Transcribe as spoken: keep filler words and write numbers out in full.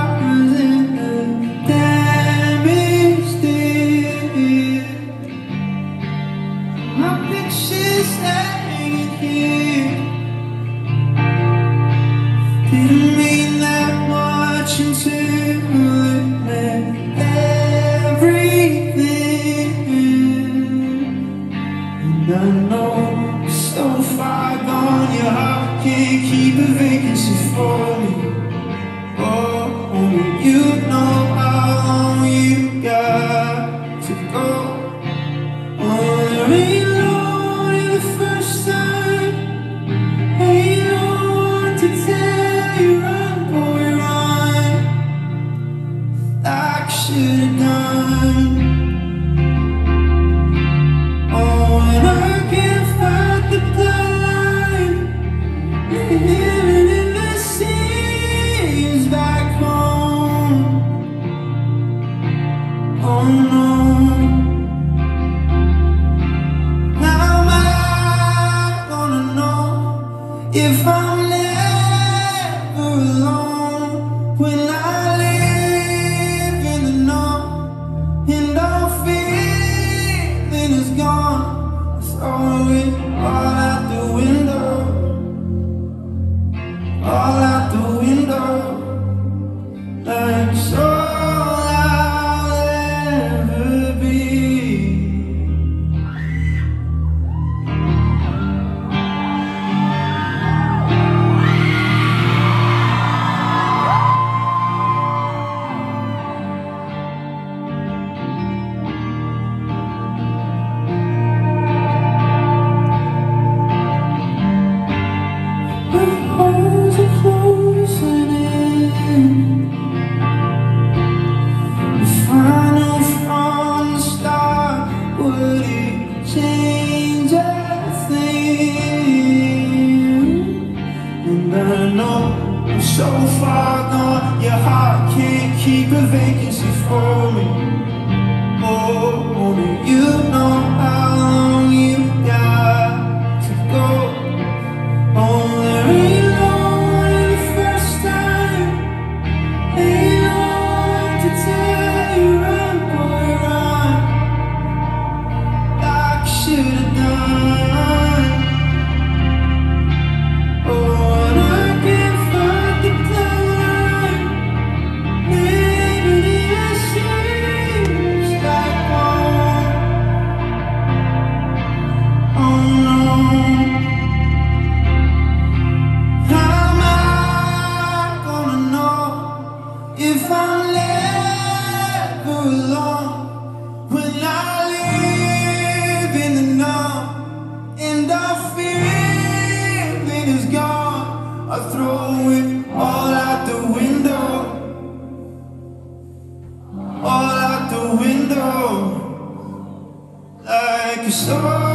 scars and the damage did. My picture's hanging here. Didn't mean that much until it meant everything. And I know so far gone, your heart can't keep a vacancy for me. Oh, only you know how long you got to go. Oh, there ain't lonely the first time, ain't no one to tell you run, boy, run, like I should've done. Oh, and I can't fight the bloodline, living in the seas back home. Oh no. If I'm never alone, when I live in the know, and all feeling is gone, I throw it all out the window, all out the window, like it's all I'll ever be. Holes are closing in. If I knew from the start, would it change a thing? And I know I'm so far gone, your heart can't keep a vacancy for me. Oh, only you know how long you got to go. Oh, there ain't lonely the first time, ain't no one to tell you run, boy, run, like I should've done. Oh, and I can't fight the bloodline, living in the seas back home. Oh no. If I'm never alone, when I live in the know, and our feeling is gone, I throw it all out the window, all out the window, like a soul.